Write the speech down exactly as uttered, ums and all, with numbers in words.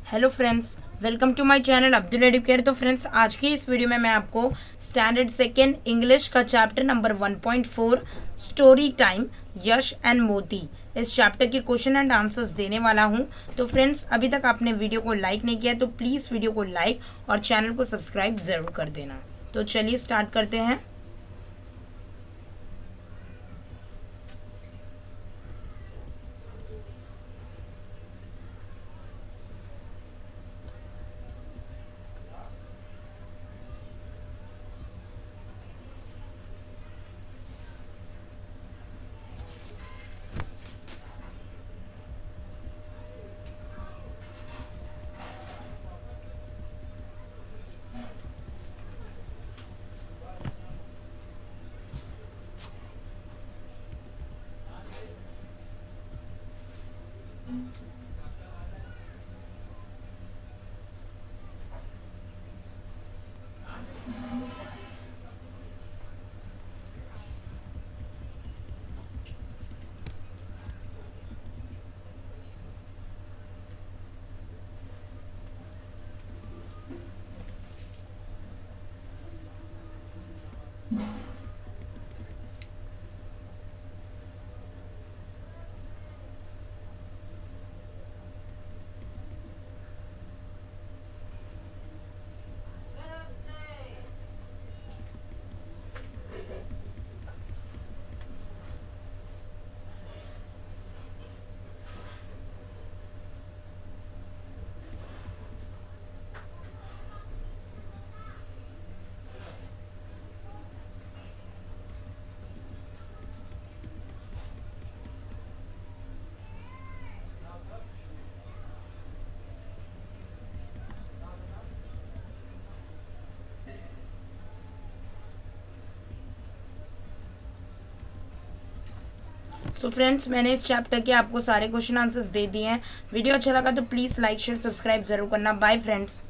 Hello friends, welcome to my channel Abdul Educare. तो friends, आज की इस वीडियो में मैं आपको स्टैंडर्ड सेकेंड इंग्लिश का chapter number one point four story time Yash and Moti, इस चैप्टर के क्वेश्चन एंड आंसर्स देने वाला हूं। तो फ्रेंड्स, अभी तक आपने वीडियो को लाइक नहीं किया तो प्लीज़ वीडियो को लाइक और चैनल को सब्सक्राइब ज़रूर कर देना। तो चलिए स्टार्ट करते हैं। सो फ्रेंड्स, मैंने इस चैप्टर के आपको सारे क्वेश्चन आंसर्स दे दिए हैं। वीडियो अच्छा लगा तो प्लीज़ लाइक शेयर सब्सक्राइब जरूर करना। Bye friends.